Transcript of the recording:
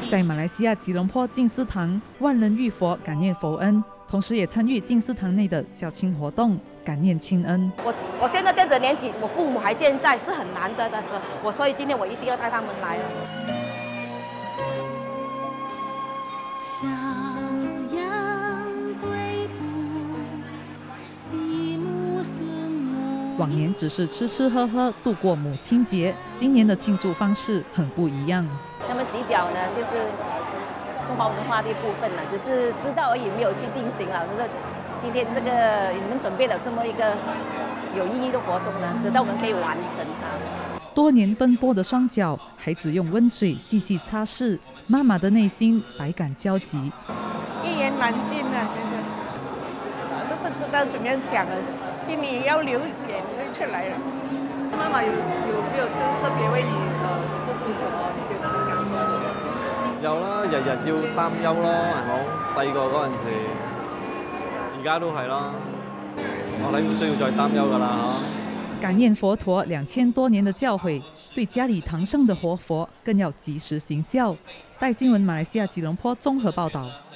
在马来西亚吉隆坡净思堂，万人浴佛感念佛恩，同时也参与净思堂内的孝亲活动，感念亲恩。 我现在这样子的年纪，我父母还健在，是很难得的事。所以今天我一定要带他们来了。 小羊归母，比母孙母。 往年只是吃吃喝喝度过母亲节，今年的庆祝方式很不一样。 那么洗脚呢，就是中华文化的一部分了，只是知道而已，没有去进行了。就是今天这个你们准备了这么一个有意义的活动呢，使得我们可以完成它。 多年奔波的双脚，孩子用温水细细擦拭，妈妈的内心百感交集， 一言难尽啊，真是都不知道怎么样讲了，心里要流眼泪出来了。 妈妈有没有就特別為你付出什麼？你覺得很感動？ 有啦，日日要擔憂咯，係冇？細個嗰陣時，而家都係啦。我睇唔需要再擔憂㗎啦嚇。 感念佛陀2000多年的教诲，对家里堂圣的活佛更要及时行孝。带新闻马来西亚吉隆坡综合报道。